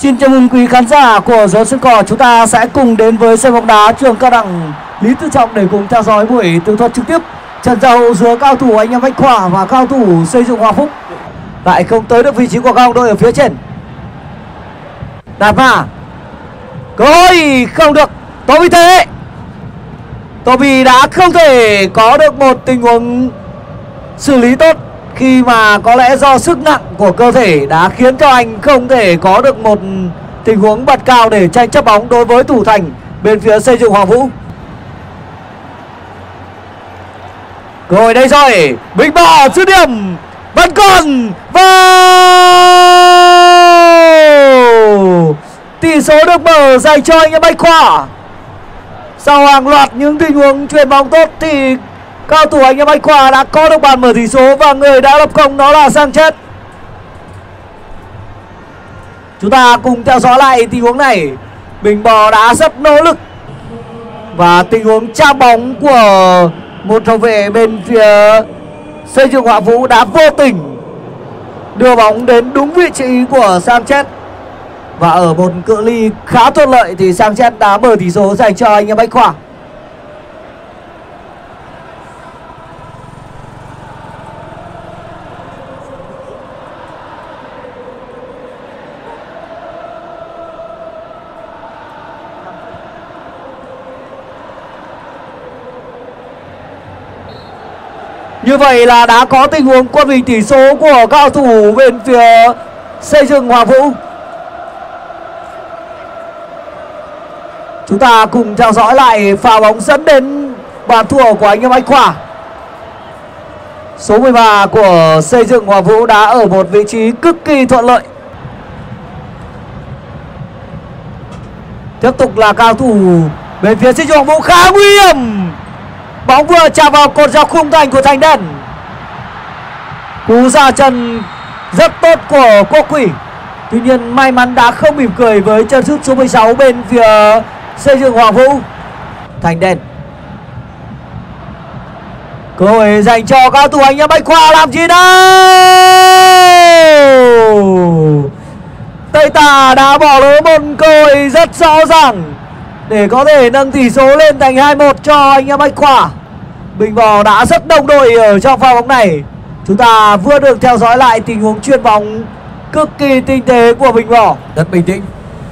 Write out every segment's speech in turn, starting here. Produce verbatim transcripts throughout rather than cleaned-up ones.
Xin chào mừng quý khán giả của Dấu Sân Cỏ. Chúng ta sẽ cùng đến với sân bóng đá trường cao đẳng Lý Tự Trọng để cùng theo dõi buổi tường thuật trực tiếp trận đấu giữa cao thủ anh em Bách Khoa và cao thủ Xây Dựng Hòa Phúc. Lại không tới được vị trí của các đồng đội ở phía trên. Đạt mà cơ hội không được. Toby thế Toby đã không thể có được một tình huống xử lý tốt, khi mà có lẽ do sức nặng của cơ thể đã khiến cho anh không thể có được một tình huống bật cao để tranh chấp bóng đối với thủ thành bên phía Xây Dựng Hoàng Vũ. Cơ hội đây rồi, Bình Bỏ dứt điểm vẫn còn và tỷ số được mở dành cho anh em Bách Khoa. Sau hàng loạt những tình huống chuyền bóng tốt thì cao thủ anh em Bách Khoa đã có được bàn mở tỷ số và người đã lập công đó là Sanchez. Chúng ta cùng theo dõi lại tình huống này. Bình Bò đã rất nỗ lực và tình huống tra bóng của một hậu vệ bên phía Xây Dựng Hòa Vũ đã vô tình đưa bóng đến đúng vị trí của Sanchez. Và ở một cự ly khá thuận lợi thì Sanchez đã mở tỷ số dành cho anh em Bách Khoa. Như vậy là đã có tình huống quân bình tỷ số của cao thủ bên phía Xây Dựng Hòa Vũ. Chúng ta cùng theo dõi lại pha bóng dẫn đến bàn thua của anh em Bách Khoa. Số mười ba của Xây Dựng Hòa Vũ đã ở một vị trí cực kỳ thuận lợi. Tiếp tục là cao thủ bên phía Xây Dựng Hòa Vũ khá nguy hiểm. Bóng vừa chạm vào cột dọc khung thành của Thành Đen. Cú ra chân rất tốt của Quốc Quỷ. Tuy nhiên may mắn đã không mỉm cười với chân sút số mười sáu bên phía Xây Dựng Hòa Vũ. Thành Đen. Cơ hội dành cho cao thủ anh em Bách Khoa làm gì đâu. Tây Tà đã bỏ lỡ một cơ hội rất rõ ràng để có thể nâng tỷ số lên thành hai một cho anh em Bách Khoa. Bình Bò đã rất đồng đội ở trong pha bóng này. Chúng ta vừa được theo dõi lại tình huống chuyền bóng cực kỳ tinh tế của Bình Bò. Rất bình tĩnh.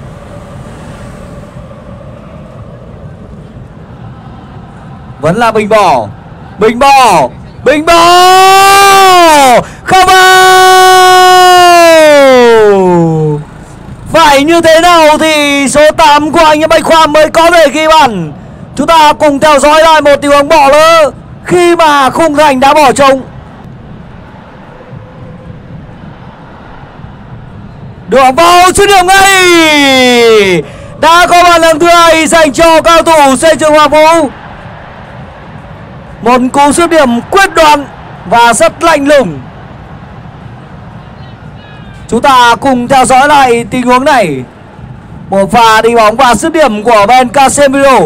Vẫn là Bình Bò. Bình Bò. Bình Bò không vào. Phải như thế nào thì số tám của anh em Bách Khoa mới có thể ghi bàn. Chúng ta cùng theo dõi lại một tình huống bỏ lỡ khi mà khung thành đã bỏ trống. Đưa vào dứt điểm ngay. Đã có bàn lần thứ hai dành cho cao thủ Xây Dựng Hòa Vũ. Một cú dứt điểm quyết đoán và rất lạnh lùng. Chúng ta cùng theo dõi lại tình huống này. Một pha đi bóng và dứt điểm của Ben Casemiro.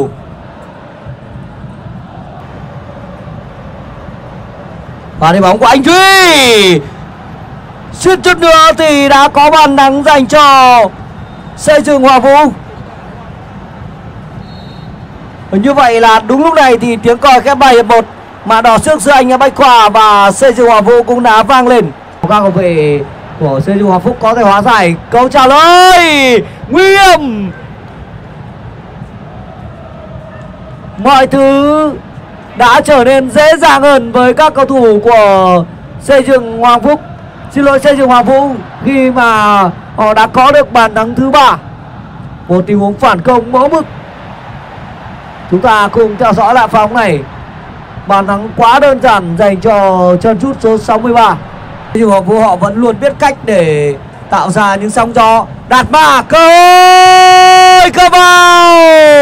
Và đi bóng của anh Duy. Suýt chút nữa thì đã có bàn thắng dành cho Xây Dựng Hòa Vũ. Như vậy là đúng lúc này thì tiếng còi khép bài hiệp một mà đỏ xước giữa anh em Bách Khoa và Xây Dựng Hòa Vũ cũng đã vang lên. Các hậu vệ của Xây Dựng Hòa Phúc có thể hóa giải. Câu trả lời nguy hiểm. Mọi thứ đã trở nên dễ dàng hơn với các cầu thủ của Xây Dựng Hoàng Phúc. Xin lỗi Xây Dựng Hòa Vũ khi mà họ đã có được bàn thắng thứ ba. Một tình huống phản công mẫu mực. Chúng ta cùng theo dõi lại pha bóng này. Bàn thắng quá đơn giản dành cho chân sút số sáu mươi ba. Xây Dựng Hòa Vũ họ vẫn luôn biết cách để tạo ra những sóng gió. Đạt mà cơ hội cơ vào.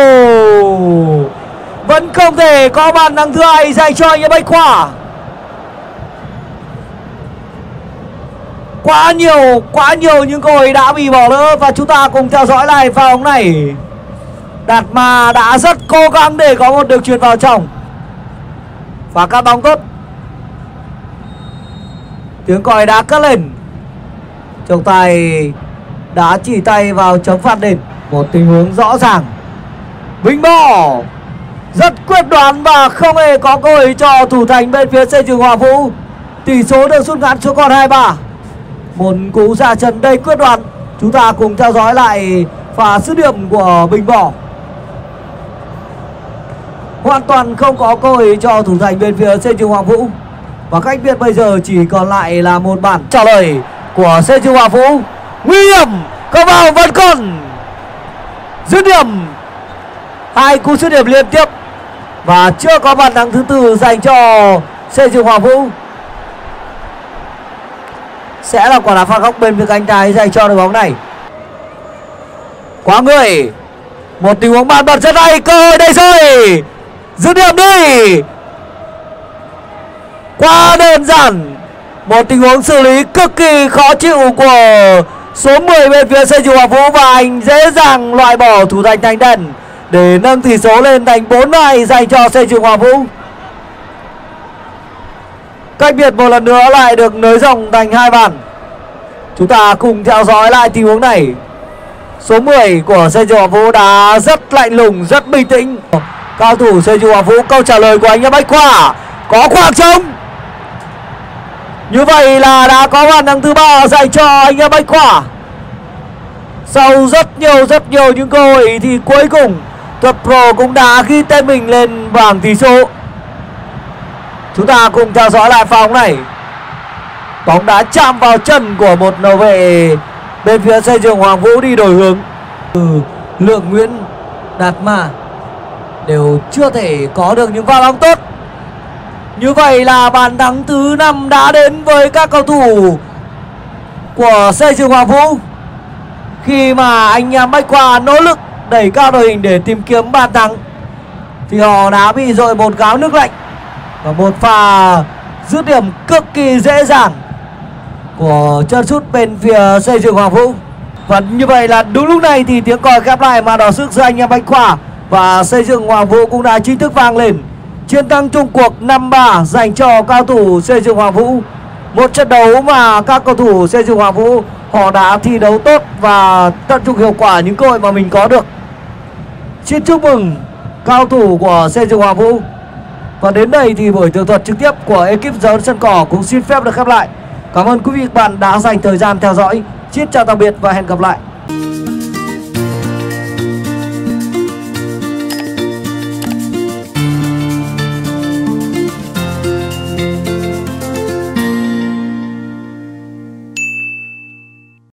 Vẫn không thể có bàn thắng thứ hai dành cho anh em Bách Khoa. Quá nhiều, quá nhiều những cơ hội đã bị bỏ lỡ. Và chúng ta cùng theo dõi lại pha bóng này. Đạt mà đã rất cố gắng để có một đường chuyền vào trong. Và cắt bóng tốt. Tiếng còi đã cất lên. Trọng tài đã chỉ tay vào chấm phạt đền. Một tình huống rõ ràng. Bình Bỏ rất quyết đoán và không hề có cơ hội cho thủ thành bên phía Xây Dựng Hòa Vũ. Tỷ số được rút ngắn xuống còn hai ba. Một cú ra chân đầy quyết đoán. Chúng ta cùng theo dõi lại pha dứt điểm của Bình Bỏ. Hoàn toàn không có cơ hội cho thủ thành bên phía Xây Dựng Hòa Vũ. Và cách biệt bây giờ chỉ còn lại là một bản trả lời của Xây Dựng Hòa Vũ. Nguy hiểm, có vào vẫn còn dứt điểm. Hai cú dứt điểm liên tiếp và chưa có bàn thắng thứ tư dành cho Xây Dựng Hòa Vũ. Sẽ là quả đá phạt góc bên phía cánh trái dành cho đội bóng này. Quá người. Một tình huống bàn bật rất hay, cơ hội đây rồi. Dứt điểm đi. Quá đơn giản. Một tình huống xử lý cực kỳ khó chịu của số mười bên phía Xây Dựng Hòa Vũ, và anh dễ dàng loại bỏ thủ thành Thành Đần để nâng tỷ số lên thành bốn hai dành cho Xây Dựng Hòa Vũ. Cách biệt một lần nữa lại được nới rộng thành hai bàn. Chúng ta cùng theo dõi lại tình huống này. Số mười của Xây Dựng Hòa Vũ đã rất lạnh lùng, rất bình tĩnh. Cao thủ Xây Dựng Hòa Vũ, câu trả lời của anh em Bách Khoa. Có khoảng trống. Như vậy là đã có bàn thắng thứ ba dành cho anh em Bách Khoa. Sau rất nhiều rất nhiều những cơ hội thì cuối cùng Thuật Pro cũng đã ghi tên mình lên bảng tỷ số. Chúng ta cùng theo dõi lại pha bóng này. Bóng đã chạm vào chân của một hậu vệ bên phía Xây Dựng Hoàng Vũ đi đổi hướng. Ừ, Lượng Nguyễn, Đạt Ma đều chưa thể có được những pha bóng tốt. Như vậy là bàn thắng thứ năm đã đến với các cầu thủ của Xây Dựng Hoàng Vũ, khi mà anh em Bách Khoa nỗ lực đẩy cao đội hình để tìm kiếm bàn thắng thì họ đã bị dội một gáo nước lạnh và một pha dứt điểm cực kỳ dễ dàng của chân sút bên phía Xây Dựng Hoàng Vũ. Và như vậy là đúng lúc này thì tiếng còi khép lại màn đỏ sức giữa anh em Bách Khoa và Xây Dựng Hoàng Vũ cũng đã chính thức vang lên. Chiến thắng chung cuộc năm ba dành cho cao thủ Xây Dựng Hoàng Vũ. Một trận đấu mà các cầu thủ Xây Dựng Hoàng Vũ họ đã thi đấu tốt và tận dụng hiệu quả những cơ hội mà mình có được. Xin chúc mừng cao thủ của Xây Dựng Hoàng Vũ. Và đến đây thì buổi tường thuật trực tiếp của ekip Dấu Sân Cỏ cũng xin phép được khép lại. Cảm ơn quý vị và các bạn đã dành thời gian theo dõi. Xin chào tạm biệt và hẹn gặp lại.